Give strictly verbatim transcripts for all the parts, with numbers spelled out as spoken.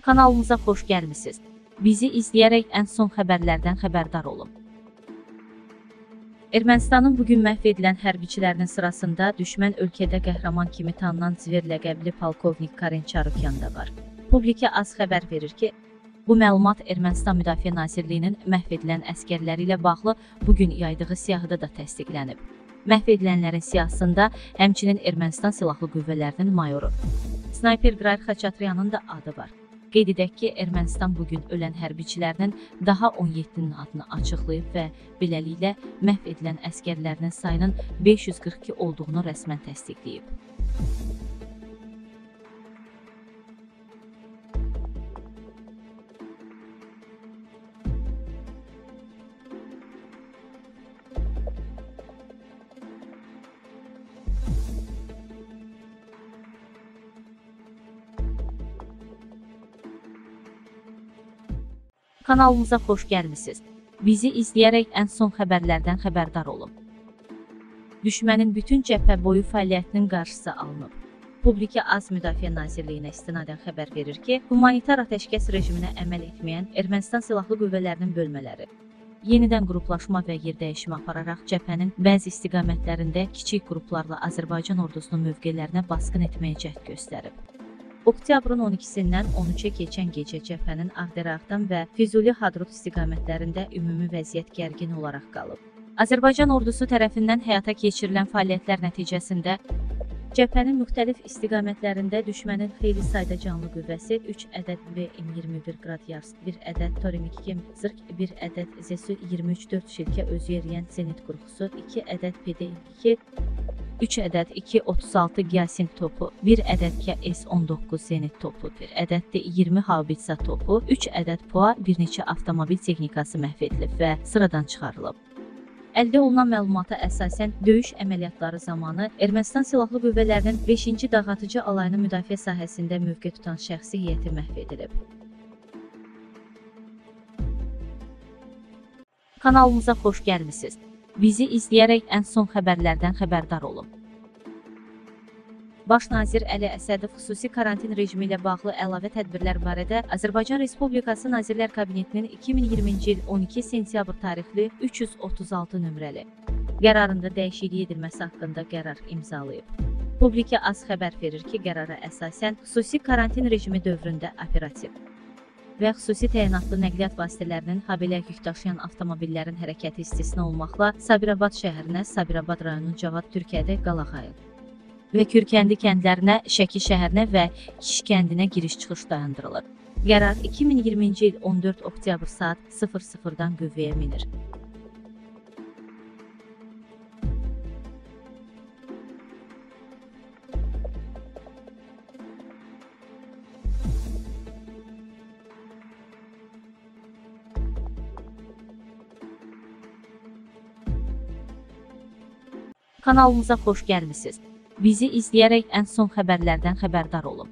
Kanalımıza xoş gəlmisiniz. Bizi izləyərək ən son xəbərlərdən xəbərdar olun. Ermənistanın bugün məhv edilən hərbiçilərinin sırasında düşmən ölkədə qəhrəman kimi tanınan Zver ləqəbli polkovnik Karen Çarukyan da var. Publika az xəbər verir ki, bu məlumat Ermənistan Müdafiə Nazirliyinin məhv edilən əsgərləri ilə bağlı bugün yaydığı siyahıda da təsdiqlənib. Məhv edilənlərin siyahısında həmçinin Ermənistan Silahlı Qüvvələrinin mayoru Snayper Qrayr Xaçatryanın da adı var. Qeyd edək ki, Ermənistan bugün ölən hərbiçilərinin daha on yeddinin adını açıqlayıb və beləliklə məhv edilən əsgərlərinin sayının beş yüz qırx iki olduğunu rəsmən təsdiqləyib. Kanalımıza xoş gəlmisiniz. Bizi izləyərək ən son xəbərlərdən xəbərdar olun. Düşmənin bütün cəbhə boyu fəaliyyətinin qarşısı alınıb. Publika Az Müdafiə Nazirliyinə istinadən xəbər verir ki, humanitar atəşkəs rejiminə əməl etməyən Ermənistan Silahlı Qüvvələrinin bölmələri yenidən qruplaşma və yerdəyişmə apararaq cəbhənin bəzi istiqamətlərində kiçik qruplarla Azərbaycan ordusunun mövqelərinə basqın etməyə cəhd göstərib. Oktyabrın on ikisindən on üçə keçən gecə cəbhənin Ağdərəğdan və Füzuli-Hadrut istiqamətlərində ümumi vəziyyət gərgin olaraq qalıb. Azərbaycan ordusu tərəfindən həyata keçirilən fəaliyyətlər nəticəsində cəbhənin müxtəlif istiqamətlərində düşmənin xeyli sayda canlı qüvvəsi üç ədəd V M iyirmi bir qrad Yars, bir ədəd Torim-iki Zırk, bir ədəd Zesu iyirmi üç dörd şilkə özü yeriyən Zenit qurğusu, iki ədəd P D iki, üç ədəd iki otuz altı Gyasin topu, bir ədəd K S on doqquz Zenit topu, bir ədəd D iyirmi Haubitsa topu, üç ədəd P U A, bir neçə avtomobil texnikası məhv edilib və sıradan çıxarılıb. Əldə olunan məlumata əsasən döyüş əməliyyatları zamanı Ermənistan Silahlı Qüvvələrinin beşinci dağıtıcı alayının müdafiə sahəsində mövqe tutan şəxsi heyəti məhv edilib. Kanalımıza xoş gəlmisiniz. Bizi izləyərək ən son xəbərlərdən xəbərdar olun. Baş nazir Əli Əsədov xüsusi karantin rejimi ilə bağlı əlavə tədbirlər barədə Azərbaycan Respublikası Nazirlər Kabinetinin iki min iyirminci il on iki sentyabr tarixli üç yüz otuz altı nömrəli qərarında dəyişiklik edilməsi haqqında qərar imzalayıb. Publika Az xəbər verir ki, qərara əsasən xüsusi karantin rejimi dövründə operativ və xüsusi təyinatlı nəqliyyat vasitələrinin, habelə yük daşıyan avtomobillərin hərəkəti istisna olmaqla Sabirabad şəhərinə, Sabirabad rayonunun Cavad Türkədə, Qalaqayıl və Kürkəndi kəndlərinə, Şəki şəhərinə və Kiş kəndinə giriş-çıxış dayandırılır. Qərar iki min iyirminci il on dörd oktyabr saat sıfır sıfırdan qüvvəyə minir. Kanalımıza xoş gəlmisiniz. Bizi izləyərək ən son xəbərlərdən xəbərdar olun.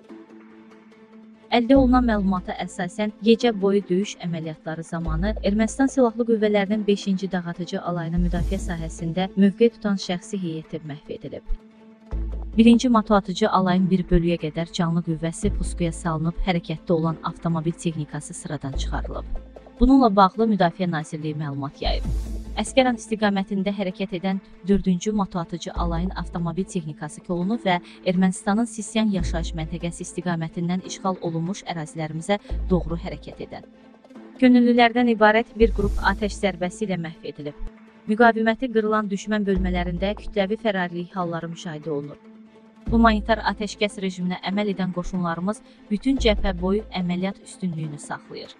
Əldə olunan məlumata əsasən gecə boyu döyüş əməliyyatları zamanı Ermənistan Silahlı Qüvvələrinin beşinci dağıtıcı alayının müdafiə sahəsində mövqe tutan şəxsi heyəti məhv edilib. birinci motoatıcı alayın bir bölüyə qədər canlı qüvvəsi puskuya salınıb, hərəkətdə olan avtomobil texnikası sıradan çıxarılıb. Bununla bağlı Müdafiə Nazirliyi məlumat yayıb. Əsgəran istiqamətində hərəkət edən dördüncü motoatıcı alayın avtomobil texnikası kolunu və Ermənistanın Sisyan yaşayış məntəqəsi istiqamətindən işğal olunmuş ərazilərimizə doğru hərəkət edən könüllülərdən ibarət bir qrup atəş zərbəsi ilə məhv edilib. Müqaviməti qırılan düşmən bölmələrində kütləvi fərarlıq halları müşahidə olunur. Humanitar atəşkəs rejiminə əməl edən qoşunlarımız bütün cəbhə boyu əməliyyat üstünlüyünü saxlayır.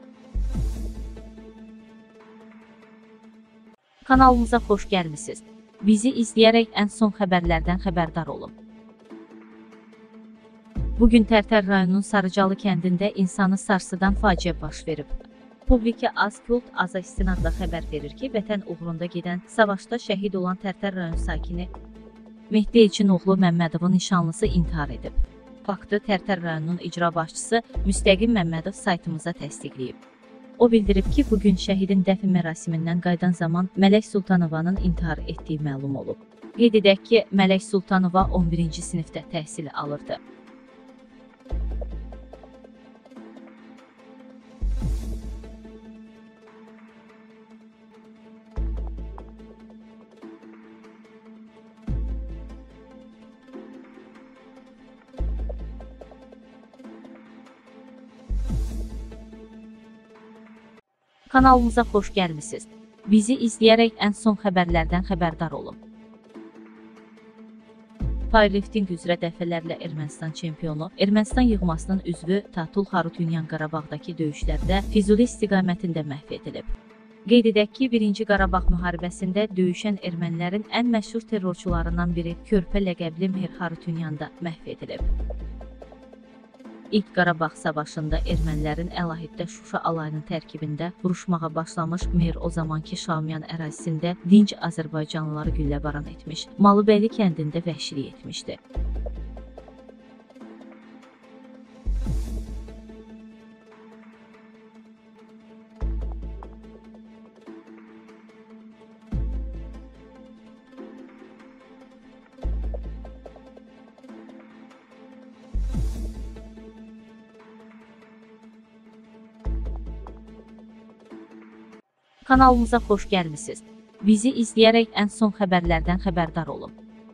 Kanalımıza xoş gəlmisiniz. Bizi izləyərək ən son xəbərlərdən xəbərdar olun. Bugün Tərtər rayonunun Sarıcalı kəndində insanı sarsıdan faciə baş verib. Publika Az Kult Aza istinadla xəbər verir ki, vətən uğrunda gedən savaşda şəhid olan Tərtər rayon sakini Mehdi Elçin oğlu Məmmədovun nişanlısı intihar edib. Faktı Tərtər rayonunun icra başçısı Müstəqim Məmmədov saytımıza təsdiqləyib. O bildirib ki, bugün şəhidin dəfn mərasimindən qayıdan zaman Mələk Sultanovanın intihar etdiyi məlum olub. Qeyd edək ki, Mələk Sultanova on birinci sinifdə təhsil alırdı. Kanalımıza xoş gəlmisiniz. Bizi izləyərək ən son xəbərlərdən xəbərdar olun. Powerlifting üzrə dəfələrlə Ermənistan çempionu, Ermənistan yığmasının üzvü Tatul Harutyunyan Qarabağdakı döyüşlərdə Füzuli istiqamətində məhv edilib. Qeyd edək ki, birinci Qarabağ müharibəsində döyüşən ermənilərin ən məşhur terrorçularından biri Körpə ləqəbli Mehr Harutyunyan da məhv edilib. İlk Qarabağ savaşında ermənilərin əlahiddə Şuşa alayının tərkibində vuruşmağa başlamış Mehr o zamanki Şamiyan ərazisində dinc Azərbaycanlıları gülləbaran etmiş, Malıbəyli kəndində vəhşilik etmişdi. Kanalımıza xoş gəlmisiniz. Bizi izləyərək ən son xəbərlərdən xəbərdar olun.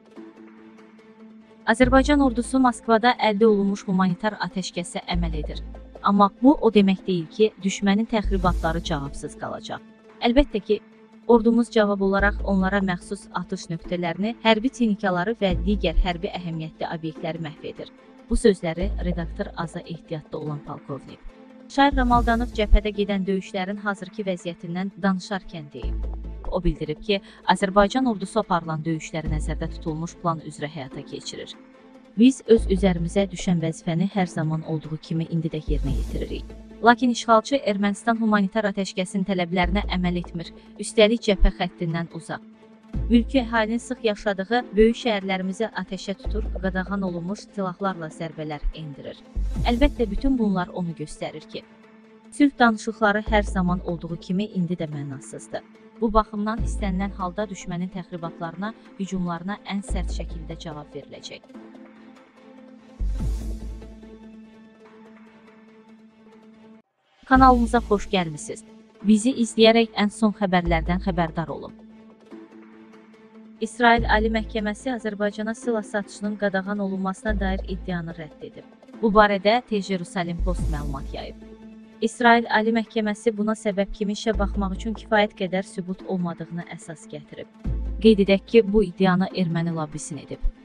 Azərbaycan ordusu Moskvada əldə olunmuş humanitar atəşkəsə əməl edir. Amma bu o demək deyil ki, düşmənin təxribatları cavabsız qalacaq. Əlbəttə ki, ordumuz cavab olaraq onlara məxsus atış nöqtələrini, hərbi texnikaları və digər hərbi əhəmiyyətli obyektləri məhv edir. Bu sözləri redaktor Aza ehtiyatda olan polkovnik Şair Ramaldanov cəbhədə gedən döyüşlərin hazırki vəziyyətindən danışarkən deyib. O bildirib ki, Azərbaycan ordusu aparılan döyüşləri nəzərdə tutulmuş plan üzrə həyata keçirir. Biz öz üzərimizə düşən vəzifəni hər zaman olduğu kimi indi də yerinə yetiririk. Lakin işğalçı Ermənistan humanitar atəşkəsin tələblərinə əməl etmir, üstəlik cəbhə xəttindən uzaq. Mülki əhalinin sıx yaşadığı böyük şəhərlərimizi atəşə tutur, qadağan olunmuş silahlarla zərbələr endirir. Əlbəttə, bütün bunlar onu göstərir ki, sülh danışıqları hər zaman olduğu kimi indi də mənasızdır. Bu baxımdan istənilən halda düşmənin təxribatlarına, hücumlarına ən sərt şəkildə cavab veriləcək. Kanalımıza xoş gəlmisiniz. Bizi izləyərək ən son xəbərlərdən xəbərdar olun. İsrail Ali Məhkəməsi Azərbaycana silah satışının qadağan olunmasına dair iddianı rədd edib. Bu barədə The Jerusalem Post məlumat yayıb. İsrail Ali Məhkəməsi buna səbəb kimi işə baxmaq üçün kifayət qədər sübut olmadığını əsas gətirib. Qeyd edək ki, bu iddianı erməni lobbisi edib.